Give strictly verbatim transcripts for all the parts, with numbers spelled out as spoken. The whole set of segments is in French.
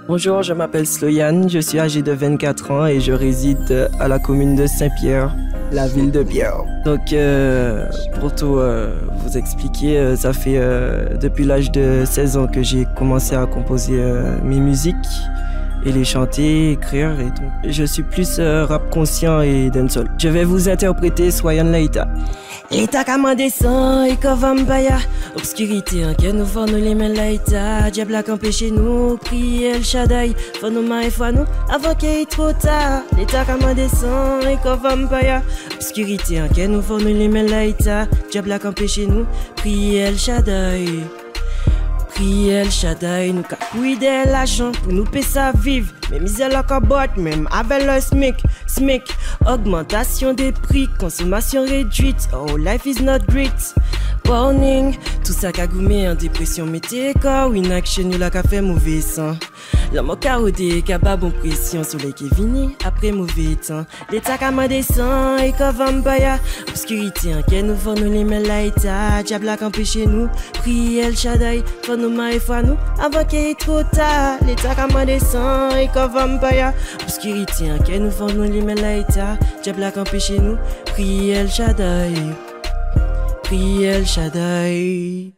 Bonjour, je m'appelle Sloyan, je suis âgé de vingt-quatre ans et je réside à la commune de Saint-Pierre, la ville de Pierre. Donc, euh, pour tout euh, vous expliquer, euh, ça fait euh, depuis l'âge de seize ans que j'ai commencé à composer euh, mes musiques et les chanter, écrire et tout. Je suis plus euh, rap conscient et dancehall. Je vais vous interpréter Soyan Laïta. L'état commandé sans et vampaya. Obscurité en que nous faisons nous les mains laïta. Diable a campé chez nous, prier El Shaddai. Faut nous mains et foi nous avant qu'il y ait trop tard. L'état commandé sans et vampaya. Obscurité en que nous faisons nous les mains laïta. Diable a campé chez nous, prier El Shaddai. Prier El Shaddai, nous capouiller l'argent pour nous payer sa vivre. Mais misère la cabote, même avec le SMIC, SMIC. Augmentation des prix, consommation réduite. Oh, life is not great. Warning, tout ça qu'a goumé en dépression. Mettez corps, inaction, nous la qu'a fait mauvais sang. L'homme carodé, qu'a pas bon pression. Soleil qui est venu, après mauvais temps. L'état qu'a mandé sang, et qu'a vampaya. Obscurité, en qu'elle nous nous les mains laïta. Diable a campé chez nous, prier El Shaddai. Faut nous mains et foi nous, avant qu'il y ait trop tard. L'état qu'a mandé sang, et qu'a vampaya. Obscurité, en qu'elle nous nous les mains laïta. Diable a campé chez nous, prier El Shaddai. Prier El Shaddai.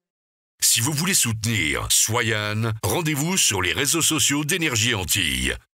Si vous voulez soutenir Soyan, rendez-vous sur les réseaux sociaux d'Énergie Antilles.